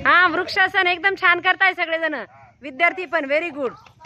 हा वृक्षासन एकदम छान करताय सगळेजण विद्यार्थी पण व्हेरी गुड.